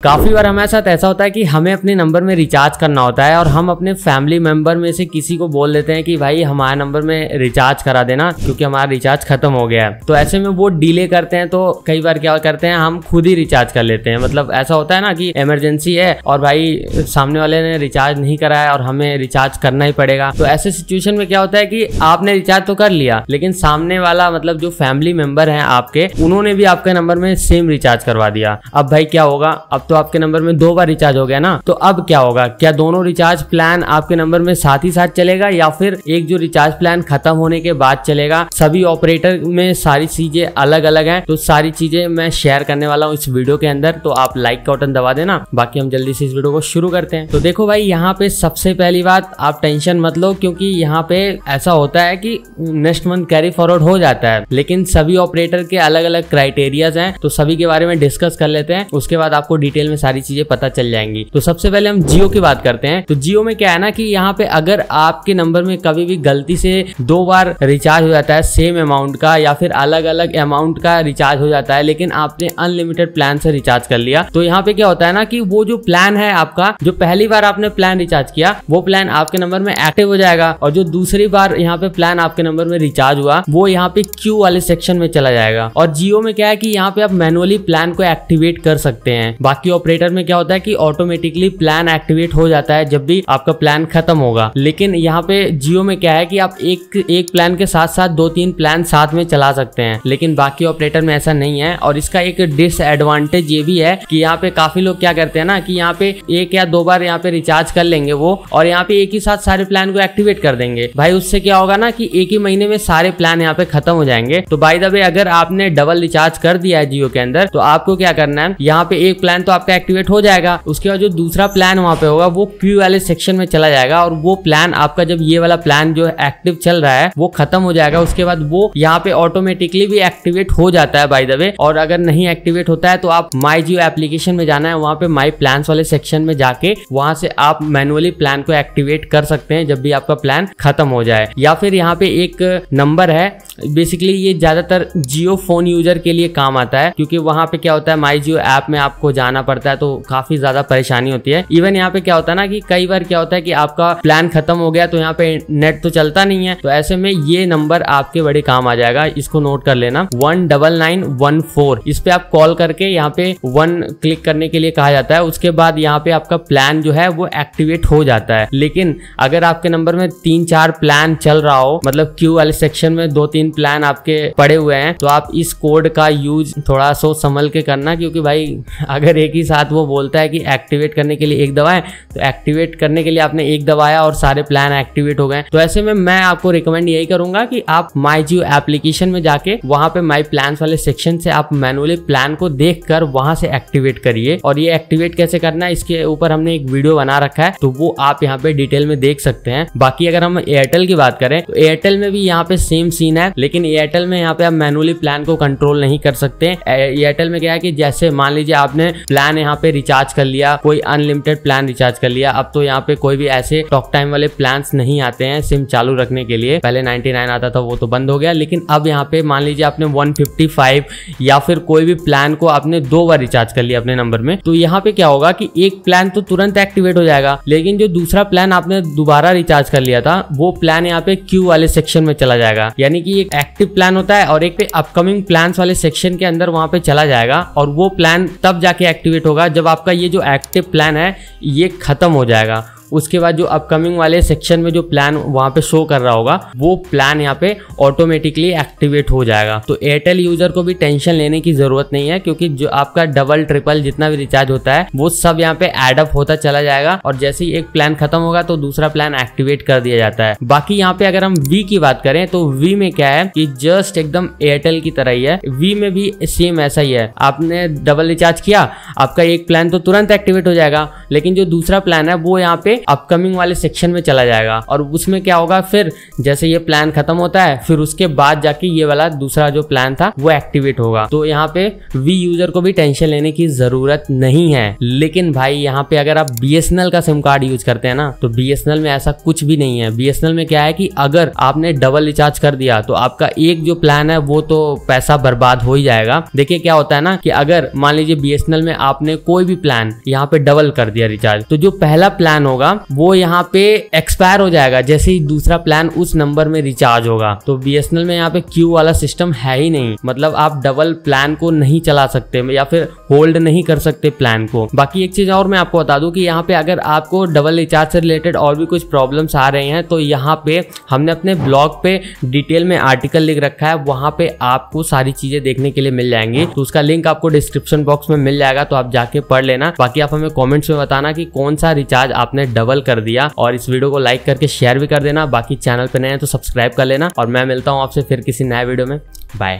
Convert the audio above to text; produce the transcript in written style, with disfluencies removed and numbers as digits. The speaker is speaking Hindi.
काफी बार हमारे साथ ऐसा होता है कि हमें अपने नंबर में रिचार्ज करना होता है और हम अपने फैमिली मेंबर में से किसी को बोल देते हैं कि भाई हमारे नंबर में रिचार्ज करा देना क्योंकि हमारा रिचार्ज खत्म हो गया है। तो ऐसे में वो डिले करते हैं, तो कई बार क्या करते हैं हम खुद ही रिचार्ज कर लेते हैं। मतलब ऐसा होता है ना कि इमरजेंसी है और भाई सामने वाले ने रिचार्ज नहीं कराया और हमें रिचार्ज करना ही पड़ेगा। तो ऐसे सिचुएशन में क्या होता है कि आपने रिचार्ज तो कर लिया लेकिन सामने वाला मतलब जो फैमिली मेंबर है आपके, उन्होंने भी आपके नंबर में सेम रिचार्ज करवा दिया। अब भाई क्या होगा, अब तो आपके नंबर में 2 बार रिचार्ज हो गया ना। तो अब क्या होगा, क्या दोनों रिचार्ज प्लान आपके नंबर में साथ ही साथ चलेगा या फिर एक जो रिचार्ज प्लान खत्म होने के बाद चलेगा? सभी ऑपरेटर में सारी चीजें अलग अलग हैं, तो सारी चीजें मैं शेयर करने वाला हूँ इस वीडियो के अंदर। तो आप लाइक का बटन दबा देना। बाकी हम जल्दी से इस वीडियो को शुरू करते हैं। तो देखो भाई, यहाँ पे सबसे पहली बात, आप टेंशन मत लो क्योंकि यहाँ पे ऐसा होता है कि नेक्स्ट मंथ कैरी फॉरवर्ड हो जाता है, लेकिन सभी ऑपरेटर के अलग अलग क्राइटेरियाज हैं। तो सभी के बारे में डिस्कस कर लेते हैं, उसके बाद आपको डिटेल में सारी चीजें पता चल जाएंगी। तो सबसे पहले हम जियो की बात करते हैं। तो जियो में क्या है ना कि यहाँ पे अगर आपके नंबर में कभी भी गलती से 2 बार रिचार्ज हो जाता है सेम अमाउंट का या फिर अलग अलग अमाउंट का रिचार्ज हो जाता है, लेकिन आपने अनलिमिटेड प्लान से रिचार्ज कर लिया, तो यहाँ पे क्या होता है ना कि वो जो प्लान है आपका, जो पहली बार आपने प्लान रिचार्ज किया वो प्लान आपके नंबर में एक्टिव हो जाएगा और जो दूसरी बार यहाँ पे प्लान आपके नंबर में रिचार्ज हुआ वो यहाँ पे क्यू वाले सेक्शन में चला जाएगा। और जियो में क्या है कि यहाँ पे आप मैनुअली प्लान को एक्टिवेट कर सकते हैं। बाकी ऑपरेटर में क्या होता है कि ऑटोमेटिकली प्लान एक्टिवेट हो जाता है जब भी आपका प्लान खत्म होगा, लेकिन यहाँ पे जियो में क्या है कि आप एक प्लान के साथ साथ 2-3 प्लान साथ में चला सकते हैं, लेकिन बाकी ऑपरेटर में ऐसा नहीं है। और इसका एक डिसएडवांटेज ये भी है कि यहाँ पे काफी लोग क्या करते हैं ना कि यहाँ पे 1 या 2 बार यहाँ पे रिचार्ज कर लेंगे वो, और यहाँ पे एक ही साथ सारे प्लान को एक्टिवेट कर देंगे। भाई उससे क्या होगा ना कि एक ही महीने में सारे प्लान यहाँ पे खत्म हो जाएंगे। तो बाय द वे, अगर आपने डबल रिचार्ज कर दिया है जियो के अंदर, तो आपको क्या करना है, यहाँ पे एक प्लान तो आपका एक्टिवेट हो जाएगा, उसके बाद जो दूसरा प्लान वहाँ पे होगा वो क्यू वाले सेक्शन में चला जाएगा और वो प्लान आपका, जब ये वाला प्लान जो एक्टिव चल रहा है वो खत्म हो जाएगा, उसके बाद वो यहाँ पे ऑटोमेटिकली भी एक्टिवेट हो जाता है बाय द वे। और अगर नहीं एक्टिवेट होता है तो आप माई जियो एप्लीकेशन में जाना है, वहाँ पे माई प्लान्स वाले सेक्शन में जाके वहां से आप मैनुअली प्लान को एक्टिवेट कर सकते हैं जब भी आपका प्लान खत्म हो जाए। या फिर यहाँ पे एक नंबर है, बेसिकली ये ज्यादातर जियो फोन यूजर के लिए काम आता है क्योंकि वहां पे क्या होता है, माई जियो ऐप में आपको जाना पड़ता है तो काफी ज्यादा परेशानी होती है। इवन यहाँ पे क्या होता है ना कि कई बार क्या होता है कि आपका प्लान खत्म हो गया तो यहाँ पे नेट तो चलता नहीं है, तो ऐसे में ये नंबर आपके बड़े काम आ जाएगा। इसको नोट कर लेना, 19914। इस पे आप कॉल करके यहाँ पे 1 क्लिक करने के लिए कहा जाता है, उसके बाद यहाँ पे आपका प्लान जो है वो एक्टिवेट हो जाता है। लेकिन अगर आपके नंबर में 3-4 प्लान चल रहा हो, मतलब क्यू वाले सेक्शन में 2-3 प्लान आपके पड़े हुए हैं, तो आप इस कोड का यूज थोड़ा सोच संभल के करना, क्योंकि भाई अगर एक ही साथ वो बोलता है कि एक्टिवेट करने के लिए 1 दबाएं, तो एक्टिवेट करने के लिए आपने 1 दबाया और सारे प्लान एक्टिवेट हो गए। तो ऐसे में मैं आपको रिकमेंड यही करूंगा कि आप माई जियो एप्लीकेशन में जाके वहां पे माई प्लान्स वाले सेक्शन से आप मैनुअली प्लान को देखकर वहां से एक्टिवेट करिए। और ये एक्टिवेट कैसे करना है इसके ऊपर हमने एक वीडियो बना रखा है, तो वो आप यहाँ पे डिटेल में देख सकते हैं। बाकी अगर हम एयरटेल की बात करें तो एयरटेल में भी यहाँ पे सेम सीन है, लेकिन एयरटेल में यहाँ पे आप मैनुअली प्लान को कंट्रोल नहीं कर सकते। एयरटेल में क्या है कि जैसे मान लीजिए आपने प्लान यहाँ पे रिचार्ज कर लिया, कोई अनलिमिटेड प्लान रिचार्ज कर लिया, अब तो यहाँ पे कोई भी ऐसे टॉक टाइम वाले प्लान्स नहीं आते हैं सिम चालू रखने के लिए। पहले 99 आता था, वो तो बंद हो गया, लेकिन अब यहाँ पे मान लीजिए आपने 155 या फिर कोई भी प्लान को आपने 2 बार रिचार्ज कर लिया अपने नंबर में, तो यहाँ पे क्या होगा कि एक प्लान तो तुरंत एक्टिवेट हो जाएगा, लेकिन जो दूसरा प्लान आपने दोबारा रिचार्ज कर लिया था वो प्लान यहाँ पे क्यू वाले सेक्शन में चला जाएगा। यानी कि एक एक्टिव प्लान होता है और एक पे अपकमिंग प्लान्स वाले सेक्शन के अंदर वहां पे चला जाएगा, और वो प्लान तब जाके एक्टिवेट होगा जब आपका ये जो एक्टिव प्लान है ये खत्म हो जाएगा। उसके बाद जो अपकमिंग वाले सेक्शन में जो प्लान वहां पे शो कर रहा होगा वो प्लान यहाँ पे ऑटोमेटिकली एक्टिवेट हो जाएगा। तो एयरटेल यूजर को भी टेंशन लेने की जरूरत नहीं है, क्योंकि जो आपका डबल ट्रिपल जितना भी रिचार्ज होता है वो सब यहाँ पे एड अप होता चला जाएगा, और जैसे ही एक प्लान खत्म होगा तो दूसरा प्लान एक्टिवेट कर दिया जाता है। बाकी यहाँ पे अगर हम वी की बात करें तो वी में क्या है कि जस्ट एकदम एयरटेल की तरह ही है। वी में भी सेम ऐसा ही है, आपने डबल रिचार्ज किया, आपका एक प्लान तो तुरंत एक्टिवेट हो जाएगा, लेकिन जो दूसरा प्लान है वो यहाँ पे अपकमिंग वाले सेक्शन में चला जाएगा और उसमें क्या होगा, फिर जैसे ये प्लान खत्म होता है फिर उसके बाद जाके ये वाला दूसरा जो प्लान था वो एक्टिवेट होगा। तो यहाँ पे वी यूजर को भी टेंशन लेने की जरूरत नहीं है। लेकिन भाई यहाँ पे अगर आप BSNL का सिम कार्ड यूज करते हैं ना, तो BSNL में ऐसा कुछ भी नहीं है। BSNL में क्या है कि अगर आपने डबल रिचार्ज कर दिया तो आपका एक जो प्लान है वो तो पैसा बर्बाद हो ही जाएगा। देखिए क्या होता है ना कि अगर मान लीजिए BSNL में आपने कोई भी प्लान यहाँ पे डबल कर दिया रिचार्ज, तो जो पहला प्लान होगा वो यहाँ पे एक्सपायर हो जाएगा जैसे ही दूसरा प्लान उस नंबर में रिचार्ज होगा। तो BSNL में यहाँ पे क्यू वाला सिस्टम है ही नहीं, मतलब आप डबल प्लान को नहीं चला सकते या फिर होल्ड नहीं कर सकते प्लान को। बाकी एक चीज और मैं आपको बता दूं कि यहाँ पे अगर आपको डबल रिचार्ज से रिलेटेड और भी कुछ प्रॉब्लम्स आ रहे हैं तो यहाँ पे हमने अपने ब्लॉग पे डिटेल में आर्टिकल लिख रखा है, वहां पे आपको सारी चीजें देखने के लिए मिल जाएंगी। तो उसका लिंक आपको डिस्क्रिप्शन बॉक्स में मिल जाएगा, तो आप जाके पढ़ लेना। बाकी आप हमें कॉमेंट्स में बताना कि कौन सा रिचार्ज आपने डबल कर दिया, और इस वीडियो को लाइक करके शेयर भी कर देना। बाकी चैनल पे नए हैं तो सब्सक्राइब कर लेना, और मैं मिलता हूँ आपसे फिर किसी नए वीडियो में। बाय।